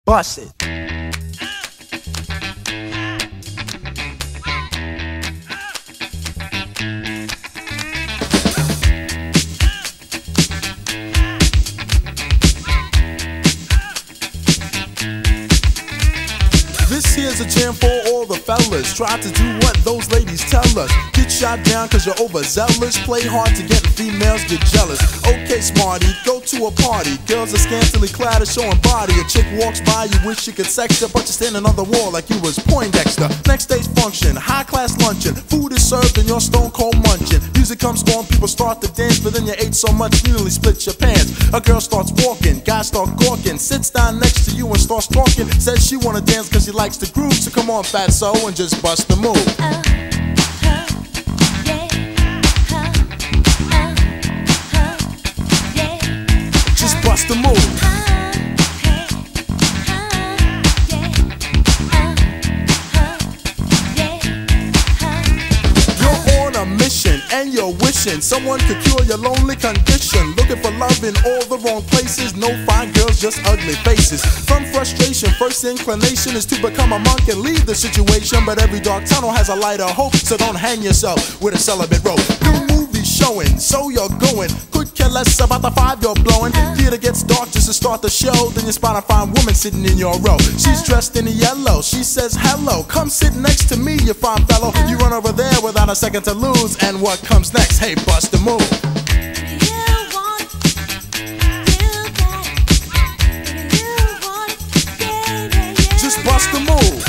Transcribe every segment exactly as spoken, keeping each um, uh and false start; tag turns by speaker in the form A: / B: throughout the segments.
A: Bust it. This here's a jam for all the fellas. Try to do what those ladies tell us. Get shot down cause you're overzealous. Play hard to get females get jealous. Okay, smarty, go to a party. Girls are scantily clad and showing body. A chick walks by, you wish you could sex her, but you're standing on the wall like you was Poindexter. Next day's function, high class luncheon. Food is served and you're stone cold munching. Music comes on, people start to dance, but then you ate so much you nearly split your pants. A girl starts walking, guys start gawking. Sits down next to you and starts talking. Says she wanna dance cause she likes the groove. So come on, fatso, and just bust the move. Uh. Bust the move. You're on a mission and you're wishing someone could cure your lonely condition. Looking for love in all the wrong places. No fine girls, just ugly faces. From frustration, first inclination is to become a monk and leave the situation. But every dark tunnel has a light of hope, so don't hang yourself with a celibate rope. New movie showing, so you're going. Could care less about the five you're blowing. Theater gets dark just to start the show. Then you spot a fine woman sitting in your row. She's dressed in yellow, she says hello. Come sit next to me, you fine fellow. You run over there without a second to lose. And what comes next? Hey, bust the move. Just bust the move.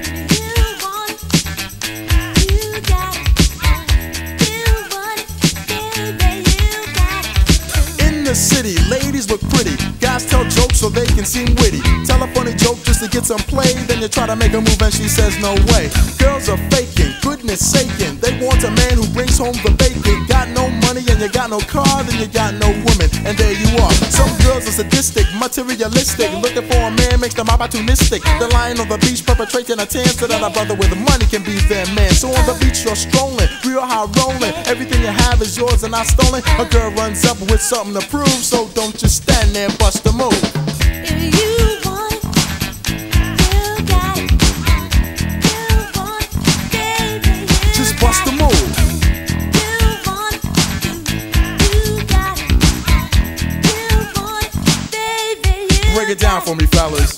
A: The city, ladies look pretty. Guys tell jokes so they can seem witty. Tell a funny joke just to get some play. Then you try to make a move and she says no way. Girls are faking, goodness saking. They want a man who brings home the bacon. Got no money and you got no car, then you got no woman. And there you are. Some girls are sadistic, materialistic. Looking for a man makes them opportunistic. They're lying on the beach perpetrating a tan so that a brother with money can be their man. So on the beach you're strolling, real high rolling. Everything you have is yours and not stolen. A girl runs up with something to prove. So don't just stand there and bust the move.
B: If you want it, you got it. You want it, baby, you
A: just bust the move.
B: You want it, you, you got it. You want it, baby, you
A: break it down for me, fellas.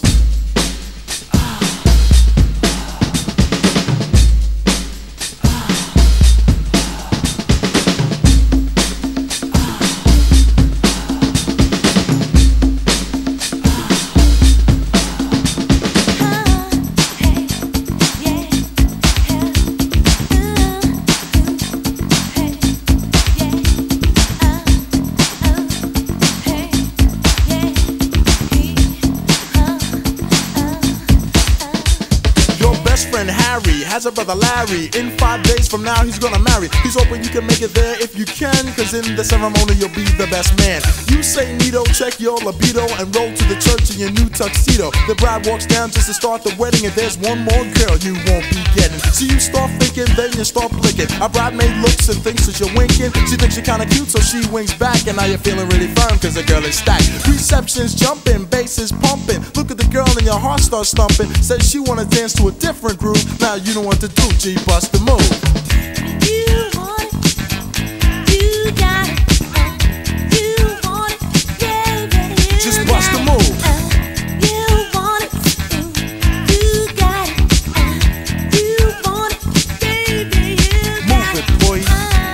A: Harry has a brother Larry. In five days from now he's gonna marry. He's hoping you can make it there if you can, cause in the ceremony you'll be the best man. You say neato, check your libido, and roll to the church in your new tuxedo. The bride walks down just to start the wedding, and there's one more girl you won't be getting. So you start thinking, then you start blinking. A bridesmaid looks and thinks that you're winking. She thinks you're kinda cute, so she winks back, and now you're feeling really firm cause the girl is stacked. Reception's jumping, bass is pumping. Look at the girl and your heart starts thumping. Says she wanna dance to a different groove. Now you know what to do, G, bust the move.
B: You want it, you got it. You want it, baby, you
A: just bust the move.
B: You want it, you got it. You want it, baby, you got it.
A: Move it, boy.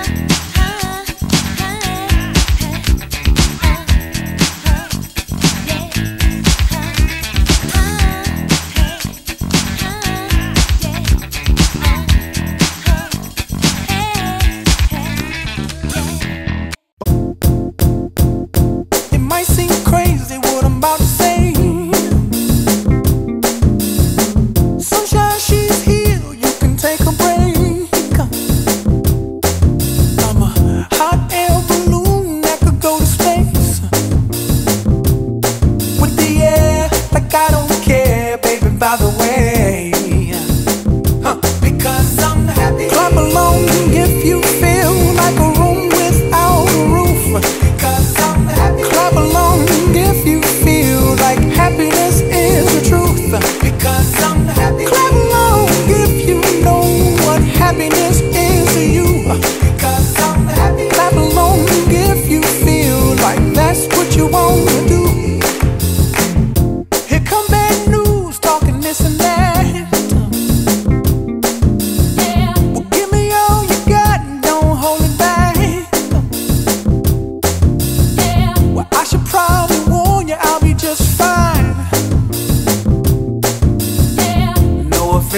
C: By the way, huh. Because I'm happy. Clap along if you feel like a room without a roof. Because I'm happy. Clap along if you feel like happiness is the truth.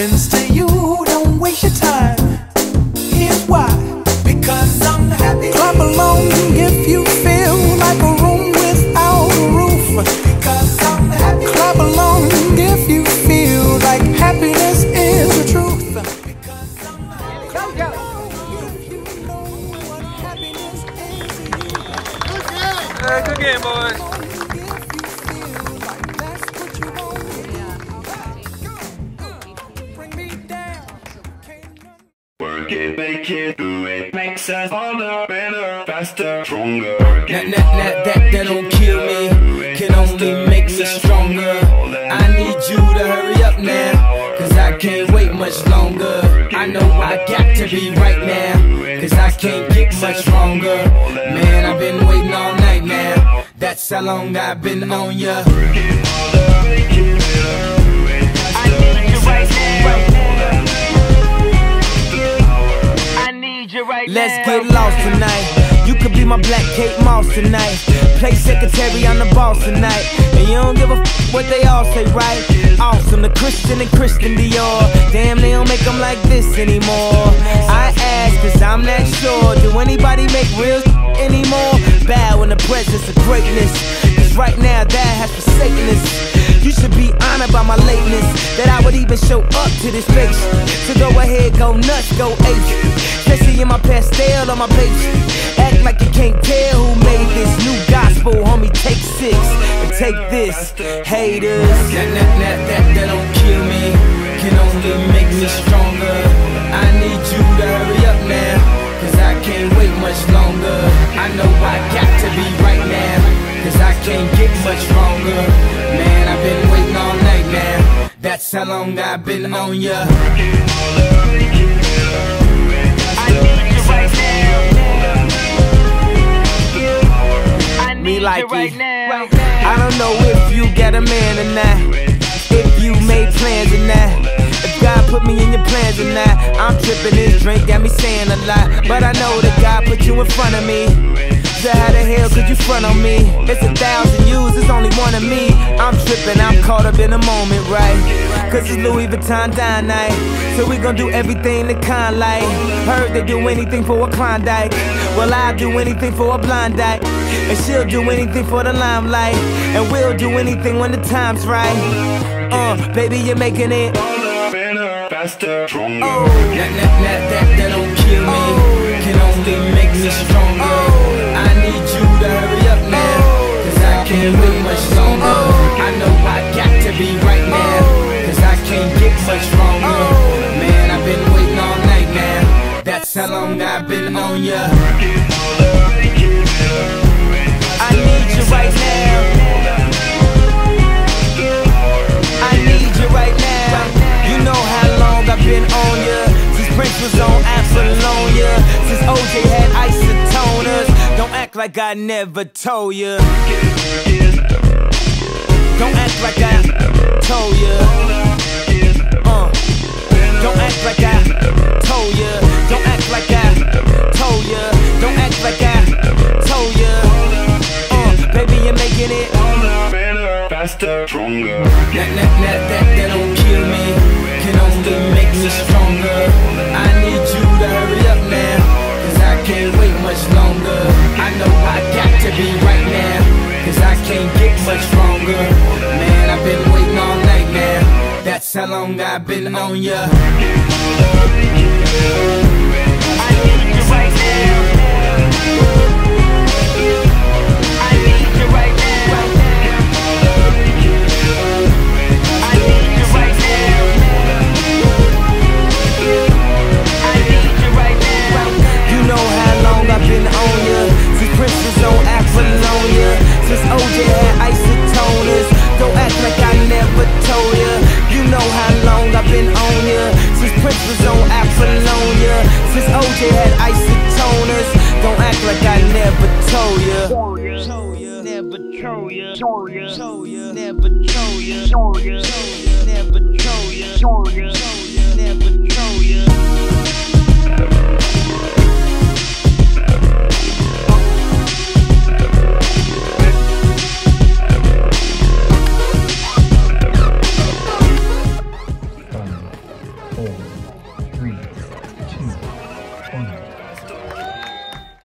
C: happens to you, don't waste your time. Here's why. Because I'm happy. Clap along if you feel like a room without a roof. Because I'm happy. Clap along if you feel like happiness is the truth. Because I'm happy. Clap along if you know what happiness is to you.
D: Good game. Uh, good game, boys.
E: Work it, make it, do it, makes us harder, better, faster, stronger.
F: That, that, that, that, that don't kill me, can only make me stronger. I need you to hurry up now, cause I can't wait much longer. I know I got to be right now, cause I can't get much stronger. Man, I've been waiting all night now, that's how long I've been on ya. I need you right now, right now. Right Let's now. Get lost tonight. You could be my Black Kate Moss tonight. Play secretary, I'm the boss tonight. And you don't give a f what they all say, right? Awesome, the Christian and Christian Dior. Damn, they don't make them like this anymore. I ask, cause I'm not sure. Do anybody make real anymore? Bow in the presence of greatness, cause right now that has forsaken us. You should be honored by my lateness, that I would even show up to this place. So go ahead, go nuts, go ape. Especially in my pastel on my page. Act like you can't tell who made this new gospel, homie. Take six and take this, haters. That, that, that, that, that don't kill me, can only make me stronger. I need you to hurry up now, cause I can't wait much longer. I know I got to be right now, cause I can't get much stronger. Man, I've been waiting all night now, that's how long I've been on ya. Me like right now. I don't know if you got a man or not, if you made plans or not, if God put me in your plans or not. I'm tripping, this drink got me saying a lot, but I know that God put you in front of me. So how the hell could you front on me? It's a thousand yous, it's only one of me. I'm tripping, I'm caught up in the moment, right? Cause it's Louis Vuitton dine night, so we gon' do everything the kind like. Heard they do anything for a Klondike, well I'll do anything for a blind dyke. And she'll do anything for the limelight, and we'll do anything when the time's right. Uh, baby, you're making it
E: better, faster, stronger.
F: Oh, that, that, that, that, that don't kill me, can only make me stronger. I need you to hurry up now, cause I can't wait much longer. I know I got to be right now, cause I can't get much stronger. Man, I've been waiting all night now, that's how long I've been on ya. I need you right now, I need you right now. You know how long I've been on ya, since Prince was on Apollonia, since O J had isotoners. Don't act like I never told ya, don't act like I told ya. uh, Don't act like I told ya, don't act like I told ya, don't act like I told ya. Baby, you're making it
E: better, faster, stronger.
F: That, that, that, that, that don't kill me, can only make me stronger. I need you to hurry up now, cause I can't wait much longer. I know I got to be right now, cause I can't get much stronger. Man, I've been waiting all night now, that's how long I've been on ya. I need you right now, I've been on ya, since Prince was on Apollonia, since O J had isotoners. Don't act like I never told ya. You know how long I've been on ya, since Prince was on Apollonia, since O J had isotoners. Don't act like I never told ya. Never told ya, never told ya, never told ya, never told ya, never told ya.